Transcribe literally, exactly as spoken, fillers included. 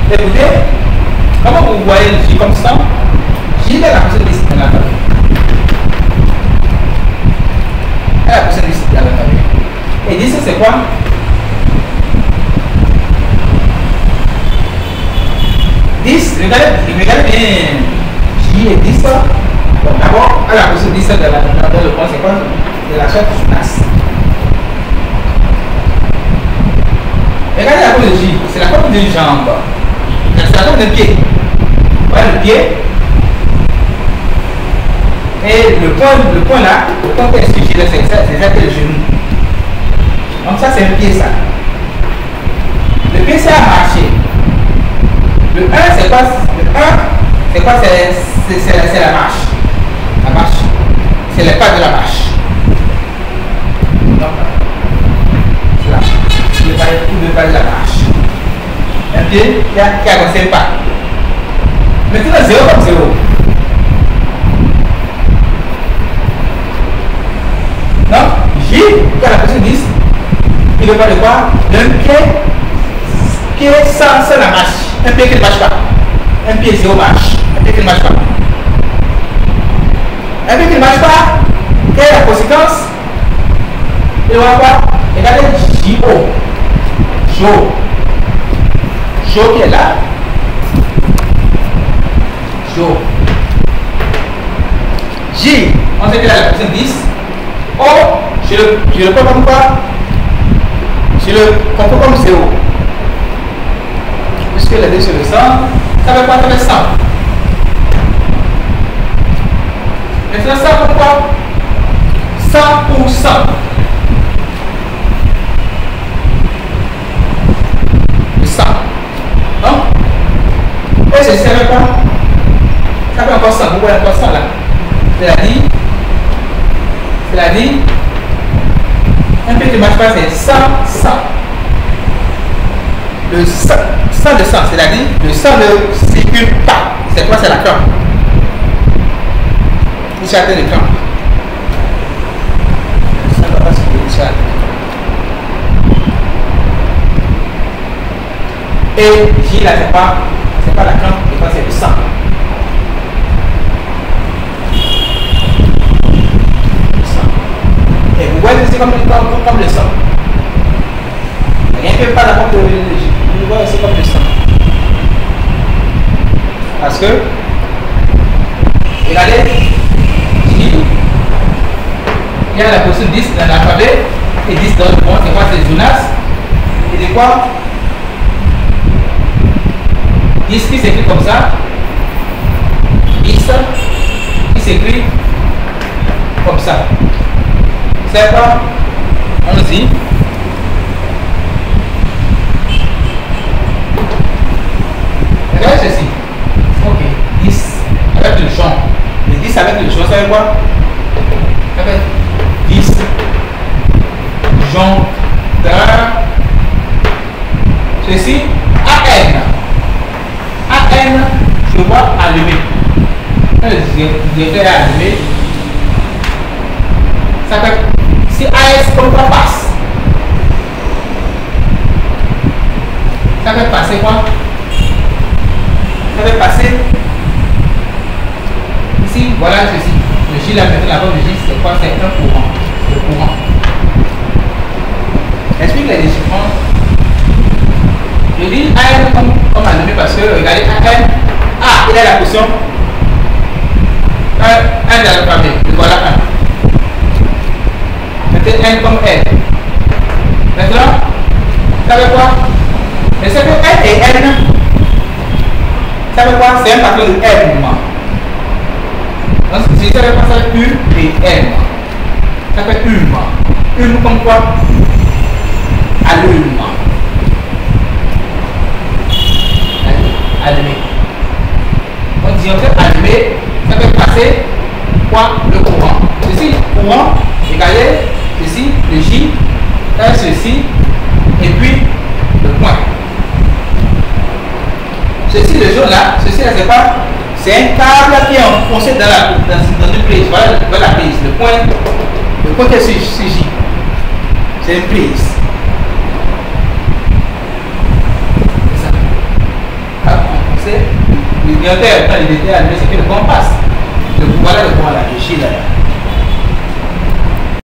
Écoutez, comment vous voyez le J comme ça? J est la position dix dans l'alphabet. Elle est la position dix dans l'alphabet. Et dix, c'est quoi? dix, regardez, regardez bien. J et dix. Bon, d'abord, elle a la position dix dans, la, dans le point, c'est quoi? De la chaque place. Regardez la forme de J, c'est la forme d'une jambe. C'est la forme d'un pied. Voilà le pied. Et le point, le point là, le point qui est sur J, c'est ça, c'est ça que le genou. Donc ça, c'est un pied, ça. Le pied, c'est à marcher. Le un, c'est quoi? Le un, c'est quoi? C'est la marche. La marche. C'est les pas de la marche. Donc, c'est là. Le pas, le pas de la marche. Un pied qui a, qui a avancé le pas. Maintenant, zéro comme zéro. Donc, J, qui a la position dix, il ne parle de quoi? D'un pied qui est sans, sans la marche. Un pied qui ne marche pas. Un pied zéro marche. Un pied qui ne marche pas. Un pied qui ne marche pas, quelle est la conséquence? Il va quoi? Regardez J O. Jo. Jo qui est là. Jo. J, on sait qu'il a la position dix. O, je le, je le prends comme quoi? Je le comprends comme zéro. Puisque les deux sur le cent, ça veut quoi? Ça veut cent. Maintenant, ça veut quoi? cent pour cent. Le cent. Non? Et ceci, ça veut quoi? Ça veut encore cent. Vous voyez encore cent là. C'est-à-dire, c'est-à-dire, un peu qui ne marche pas, c'est cent, cent. Le cent, cent de cent, c'est-à-dire, le cent ne circule pas. C'est quoi? C'est la crampe. Vous chantez les crampes. Ça ne va pas circuler, vous chantez. Et J là, c'est pas, c'est pas la crampe, c'est le sang. Et vous voyez que c'est comme, comme, comme le sang. Rien que pas la forme de J. Vous voyez, c'est comme le sang. Parce que, regardez, J, il y a la position dix dans l'alphabet et dix dans le point. C'est quoi? C'est Jonas. Et c'est quoi? dix qui s'écrit comme ça. dix qui s'écrit comme ça. C'est quoi? Allons-y. Regardez ceci. Ok. dix avec le champ. Le dix avec le champ, ça veut quoi? Ça veut dix. Jean. Ceci. A N. A N, je vois allumé. Je vais allumer. Ça fait. Si A S comme quoi passe, ça fait passer quoi? Ça fait passer. Ici, voilà ceci. Le J, la méthode, la forme de J, c'est quoi? C'est un courant. Le courant. Explique les déchiffrants. Je dis A N comme, comme allumé parce que, regardez, A N. Ah, il a la position. un, un dans l'alphabet. Voilà un. N comme N. Maintenant, ça veut quoi? Mais c'est que N et N, ça veut quoi? C'est un patron de M. Donc, si ça veut pas, ça veut U et M. Ça fait hume. Hume comme quoi? Allume. Allumer. On dit en fait allumer, ça fait passer quoi? Le courant. Ceci, courant, regardez. Ceci, le J, là, ceci, et puis le point. Ceci, le jaune là, ceci là, c'est pas, c'est un câble qui est enfoncé dans, la, dans, dans une prise. Voilà, voilà la prise, le point, le point qui est sur, sur J. C'est une prise. C'est ça. l'ordinateur, quand il était allumé, c'était le compas. Donc voilà le comment on a réfléchi là.